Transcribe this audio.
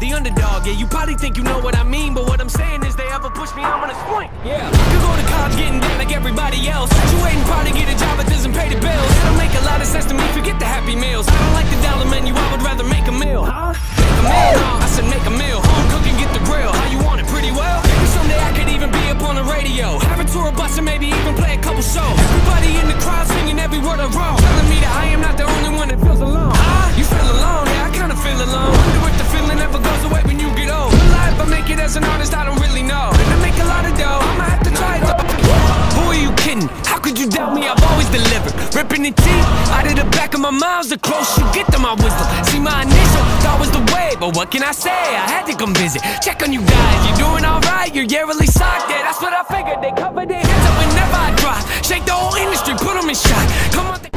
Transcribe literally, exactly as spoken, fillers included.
the underdog. Yeah, you probably think you know what I mean, but what I'm saying is they ever push me, I'm gonna swing. Yeah, could go to college getting down like everybody else. Graduating, probably get a job that doesn't pay the bills. It don't make a lot of sense to me, forget the happy meals. I don't like the dollar menu, I would rather make a meal. Huh? Make a meal? No, I said make a meal. Home cooking, get the grill. How you want it? Pretty well? Maybe someday I could even be up on the radio. Have a tour bus and maybe even play a couple shows. Everybody in the crowd singing every word I wrote, telling me that I am not the only one that feels alone. Ah, you feel alone? Yeah, I kinda feel alone. Wonder if the feeling ever goes away when you get old. Will I ever make it as an artist? I don't really know. If I make a lot of dough, I'ma have to try it though. Who are you kidding? How could you doubt me? I've always delivered. Ripping the teeth out of the back of my mouth. The closer you get to my wisdom. See, my initial thought was the way, but what can I say? I had to come visit. Check on you guys. You're doing alright. You're yearly socked. Yeah, that's what I figured. They covered their heads up whenever I drop. Shake the whole industry, put them in shock. Come on.